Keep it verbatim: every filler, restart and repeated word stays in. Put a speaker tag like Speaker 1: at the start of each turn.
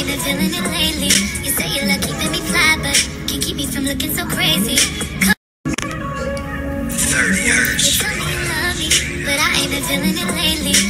Speaker 1: been feeling it lately. You say you love keeping me fly, but can't keep me from looking so crazy. thirty hertz. You tell me you love me, but I ain't been feeling it lately.